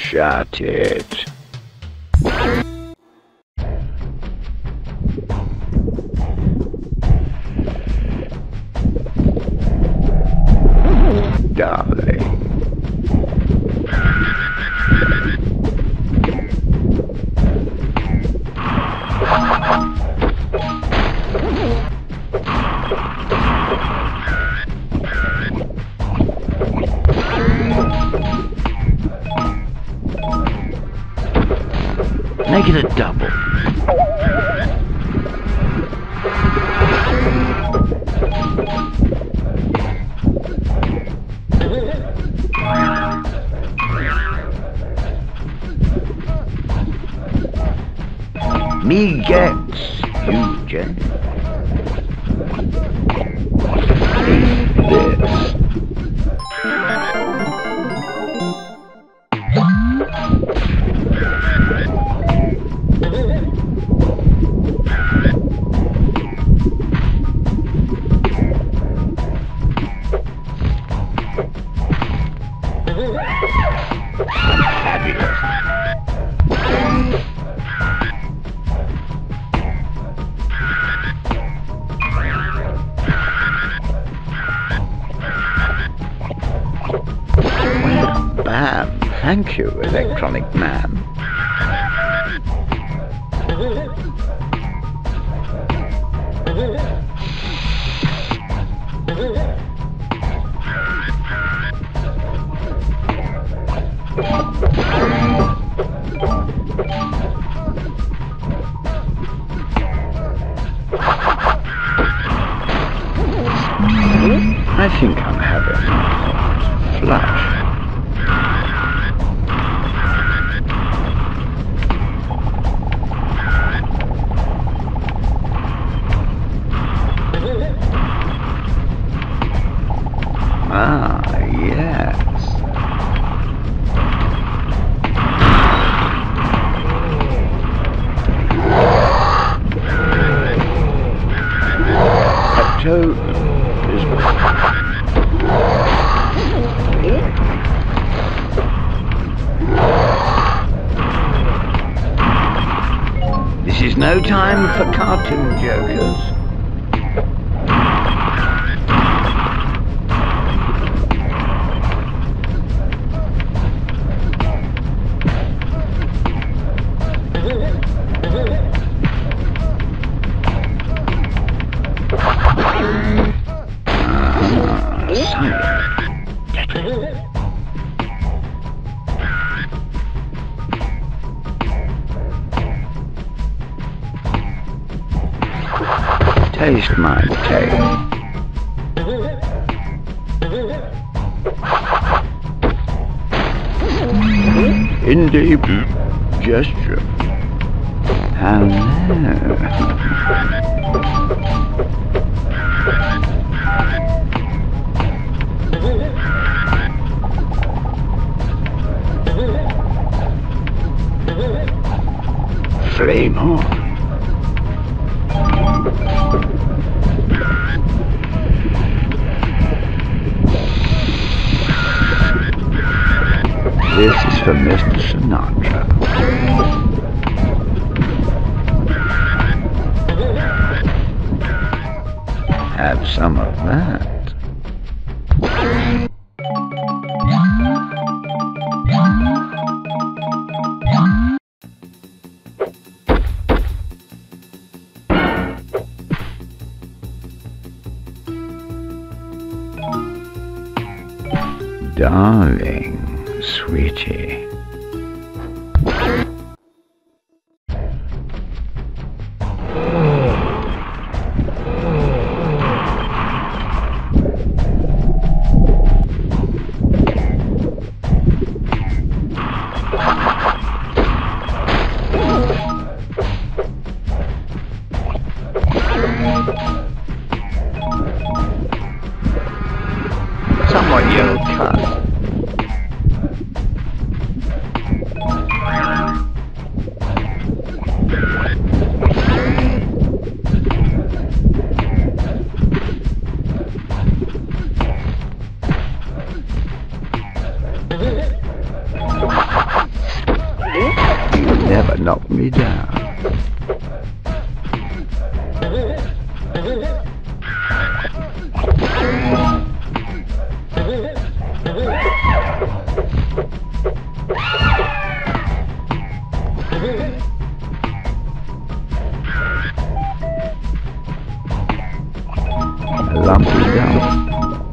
Shut it. Darling. Make it a double. Me gets you, Jen. Eat this. Bam! Thank you, Electronic Man. I think I'm having a flush. Ah, yes. A toad is... This is no time for cartoon jokers. Taste my tail. Indigestion. Hello. Flame on. This is for Mr. Sinatra. Have some of that. Darling, sweetie. Someone yelled cut. never knock me down. Lumpy dump.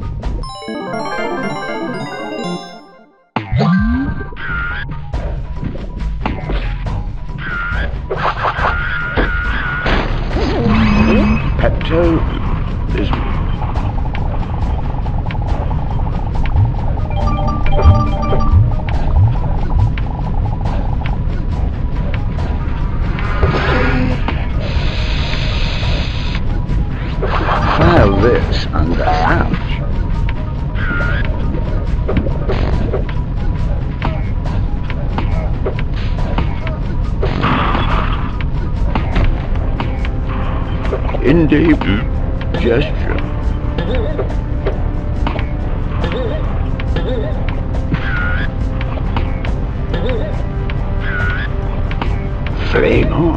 Pepto is file this under ouch. Indeed gesture. Flame on.